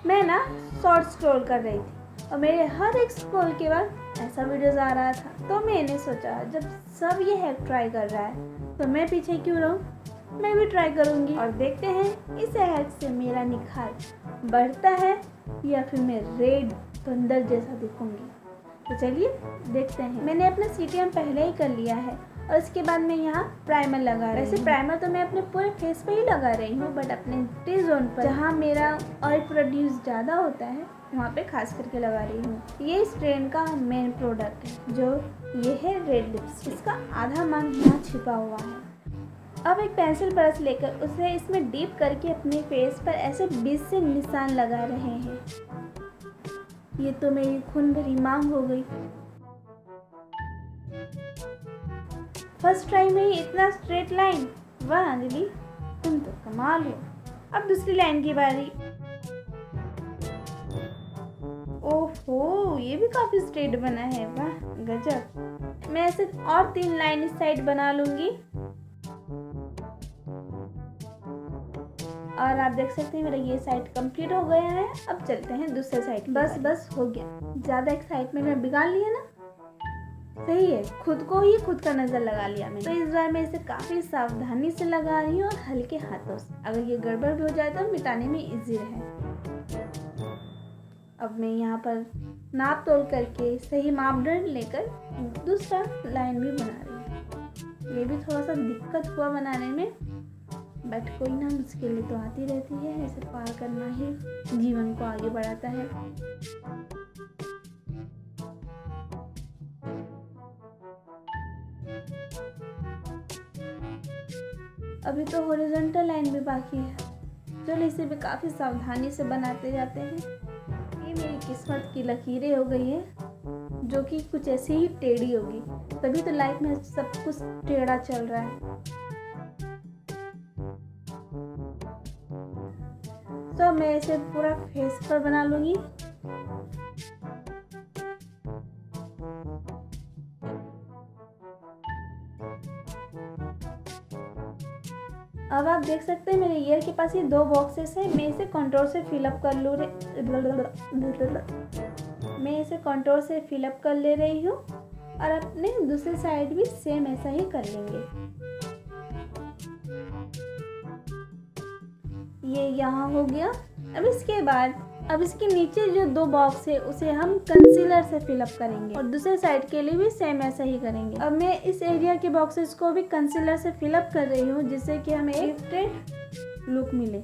मैं ना short scroll कर रही थी और मेरे हर एक स्क्रॉल के बाद ऐसा वीडियोस आ रहा था। तो मैंने सोचा जब सब ये हैक ट्राई कर रहा है तो मैं पीछे क्यों रहूं, मैं भी ट्राई करूंगी और देखते हैं इस हैक से मेरा निखार बढ़ता है या फिर मैं रेड बंदर जैसा दिखूंगी। तो चलिए देखते हैं। मैंने अपना सीटीएम पहले ही कर लिया है और इसके बाद मैं यहाँ प्राइमर लगा रही हूँ। वैसे प्राइमर तो मैं अपने पूरे फेस पे ही लगा रही हूँ, बट अपने टी जोन पर जहाँ मेरा ऑयल प्रोड्यूस ज़्यादा होता है वहाँ पे खास करके लगा रही हूँ। ये इस ट्रेंड का मेन प्रोडक्ट है जो ये है रेड लिप्स। इसका आधा मांग यहाँ छिपा हुआ है। अब एक पेंसिल ब्रश लेकर उसे इसमें डीप करके अपने फेस पर ऐसे 20 से निशान लगा रहे हैं। ये तो मेरी खून भरी मांग हो गई। फर्स्ट ट्राई में ही इतना स्ट्रेट लाइन, वाह अंजलि तुम तो कमाल हो। अब दूसरी लाइन की बारी। ओहो ये भी काफी स्ट्रेट बना है, वाह गजब। मैं ऐसे और 3 लाइन इस साइड बना लूंगी और आप देख सकते हैं मेरा ये साइड कंप्लीट हो गया है। अब चलते हैं दूसरे साइड। बस हो गया। ज़्यादा एक्साइटमेंट में बिगाड़ लिया ना, सही है, खुद को ही खुद का नज़र लगा लिया मैंने। तो इस बार मैं इसे काफ़ी सावधानी से लगा रही हूँ और हल्के हाथों से। अगर ये गड़बड़ भी हो जाए तो मिटाने में इजी रहे। अब मैं यहाँ पर नाप तोल करके सही मापदंड लेकर दूसरा लाइन भी बना रही हूँ। ये भी थोड़ा सा दिक्कत हुआ बनाने में, बट कोई ना, मुश्किलें तो आती रहती है, इसे पार करना ही जीवन को आगे बढ़ाता है। अभी तो हॉरिजॉन्टल लाइन भी बाकी है, चलो इसे भी काफ़ी सावधानी से बनाते जाते हैं। ये मेरी किस्मत की लकीरें हो गई है जो कि कुछ ऐसी ही टेढ़ी होगी, तभी तो लाइफ में सब कुछ टेढ़ा चल रहा है। तो मैं इसे पूरा फेस पर बना लूंगी। अब आप देख सकते हैं मेरे ईयर के पास ये 2 बॉक्सेस है। मैं इसे कंट्रोल से फिलअप कर लूँ मैं इसे कंट्रोल से फिलअप कर ले रही हूँ और अपने दूसरे साइड भी सेम ऐसा ही कर लेंगे। ये यहाँ हो गया। अब इसके बाद अब इसके नीचे जो 2 बॉक्स है उसे हम कंसीलर से फिलअप करेंगे और दूसरे साइड के लिए भी सेम ऐसा ही करेंगे। अब मैं इस एरिया के बॉक्सेस को भी कंसीलर से फिलअप कर रही हूँ जिससे कि हमें एक डिफरेंट लुक मिले।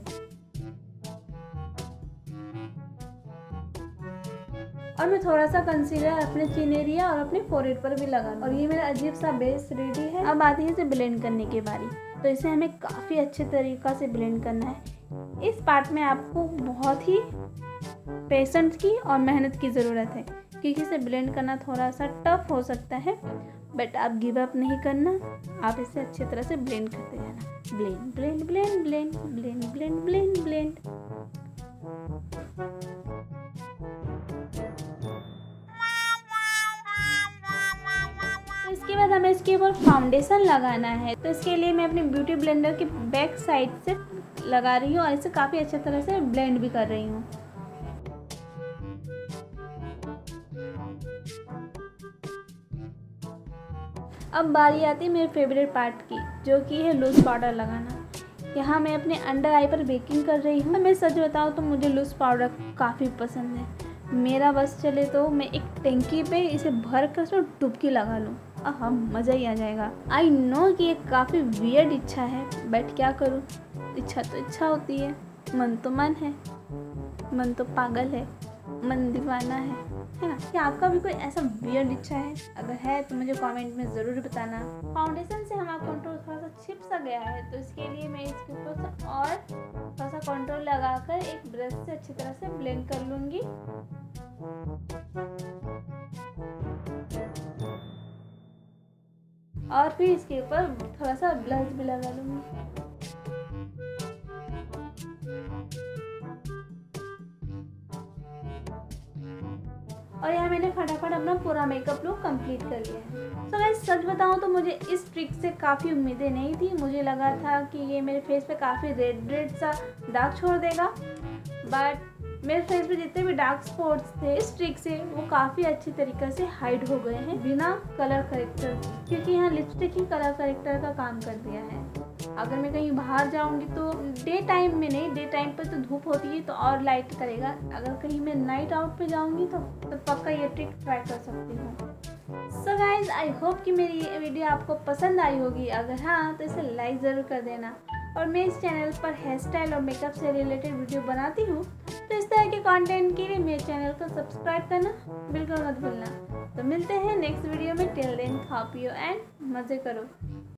और मैं थोड़ा सा कंसीलर अपने चिन एरिया और अपने फोरहेड पर भी लगा और ये मेरा अजीब सा बेस रेडी है। अब आती है इसे ब्लेंड करने की बारी। तो इसे हमें काफ़ी अच्छे तरीक़ा से ब्लेंड करना है। इस पार्ट में आपको बहुत ही पेशेंस की और मेहनत की ज़रूरत है क्योंकि इसे ब्लेंड करना थोड़ा सा टफ हो सकता है, बट आप गिव अप नहीं करना, आप इसे अच्छी तरह से ब्लेंड करते रहना। Blend blend blend blend blend blend blend blend. इसके बाद हमें इसके ऊपर फाउंडेशन लगाना है। तो इसके लिए मैं अपने ब्यूटी ब्लेंडर के बैक साइड से लगा रही हूँ और इसे काफ़ी अच्छे तरह से ब्लेंड भी कर रही हूँ। अब बारी आती है मेरे फेवरेट पार्ट की, जो कि है लूज़ पाउडर लगाना। यहाँ मैं अपने अंडर आई पर बेकिंग कर रही हूँ। मैं सच बताऊँ तो मुझे लूज़ पाउडर काफ़ी पसंद है। मेरा बस चले तो मैं एक टैंकी पे इसे भर कर उसमें डुबकी लगा लूँ, हाँ मज़ा ही आ जाएगा। आई नो कि ये काफ़ी वियर्ड इच्छा है, बट क्या करूँ, इच्छा तो इच्छा होती है, मन तो मन है, मन तो पागल है, मन दीवाना है ना। क्या आपका भी कोई ऐसा वियर्ड इच्छा है? अगर है तो मुझे कमेंट में ज़रूर बताना। फाउंडेशन से हमारा कंट्रोल थोड़ा सा छिप सा गया है, तो इसके लिए मैं इसके ऊपर से और थोड़ा सा कंट्रोल लगाकर एक ब्रश से अच्छी तरह से ब्लेंड कर लूँगी। और फिर इसके ऊपर थोड़ा सा ब्लश भी लगा लूँगी। और यहाँ मैंने फटाफट अपना पूरा मेकअप लुक कंप्लीट कर लिया है। तो मैं सच बताऊँ तो मुझे इस ट्रिक से काफ़ी उम्मीदें नहीं थी। मुझे लगा था कि ये मेरे फेस पे काफ़ी रेड रेड सा दाग छोड़ देगा, बट मेरे फेस पे जितने भी डार्क स्पॉट्स थे इस ट्रिक से वो काफ़ी अच्छी तरीके से हाइड हो गए हैं बिना कलर करेक्टर, क्योंकि यहाँ लिपस्टिक ही कलर करेक्टर का काम कर दिया है। अगर मैं कहीं बाहर जाऊंगी तो डे टाइम में नहीं, डे टाइम पर तो धूप होती है तो और लाइट करेगा। अगर कहीं मैं नाइट आउट पे जाऊंगी तो पक्का ये ट्रिक ट्राई कर सकती हूँ। सो गाइज, आई होप कि मेरी ये वीडियो आपको पसंद आई होगी। अगर हाँ तो इसे लाइक ज़रूर कर देना। और मैं इस चैनल पर हेयर स्टाइल और मेकअप से रिलेटेड वीडियो बनाती हूँ, तो इस तरह के कंटेंट के लिए मेरे चैनल को सब्सक्राइब करना बिल्कुल मत भूलना। तो मिलते हैं नेक्स्ट वीडियो में। टिल देन खा पियो एंड मज़े करो।